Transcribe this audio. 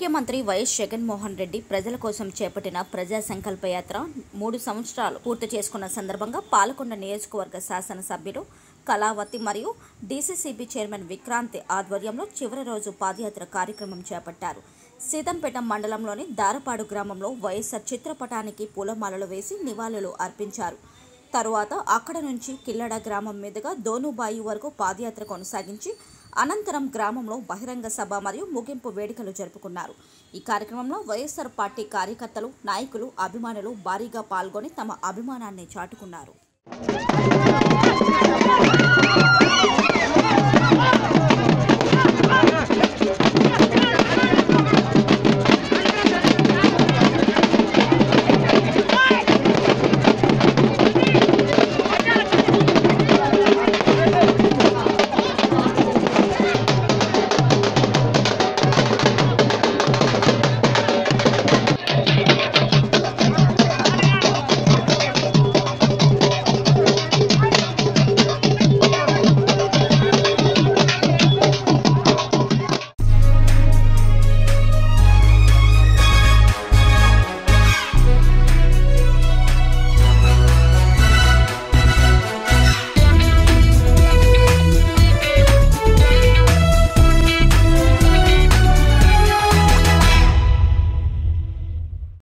ముఖ్యమంత్రి వైఎస్ జగన్మోహన్ రెడ్డి ప్రజల కోసం చేపట్టిన ప్రజా సంకల్ప యాత్ర 3 సంవత్సరాలు పూర్తి చేసుకున్న సందర్భంగా పాలకొండ నియోజకవర్గ శాసనసభ్యులు కళవత మరియు డీసీసీబీ చైర్మన్ విక్రాంతి ఆధ్వర్యంలో చివరి రోజు పాదయాత్ర కార్యక్రమం చేపట్టారు. సీతంపేట మండలంలోని దారపాడు గ్రామంలో వైఎస్ఆర్ చిత్రపటానికి పూలమాలలు వేసి నివాళులు అర్పించారు. తరువాత అక్కడ నుంచి కిల్లడ గ్రామం మీదుగా దోనుబాయి వరకు పాదయాత్ర కొనసాగించి అనంతరం గ్రామంలో బహిరంగ సభ మరియు ముగింపు వేడుకలు జరుపుకున్నారు. ఈ కార్యక్రమంలో వైఎస్ఆర్ పార్టీ కార్యకర్తలు, నాయకులు, అభిమానులు భారీగా పాల్గొని తమ అభిమానాన్ని చాటుకున్నారు.